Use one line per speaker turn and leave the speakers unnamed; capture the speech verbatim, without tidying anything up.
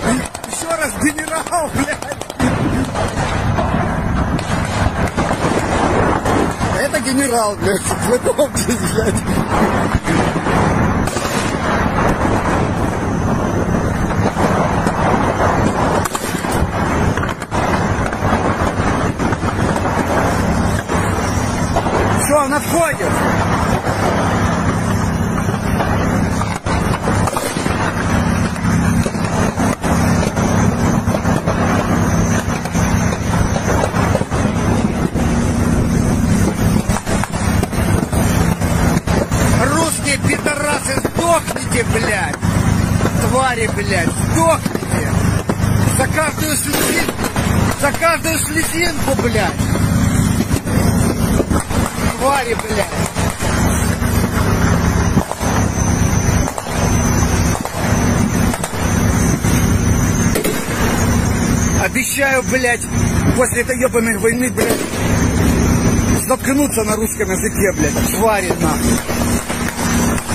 Еще раз генерал, блядь. Это генерал, блядь. Знакомьтесь, блядь. Все, он отходит. Русские пидорасы, сдохните, блядь. Твари, блядь, сдохните. За каждую слезинку, за каждую слезинку, блядь. Твари, блядь. Обещаю, блядь, после этой ебаной войны, блядь, заткнуться на русском языке, блядь. Твари, нахуй.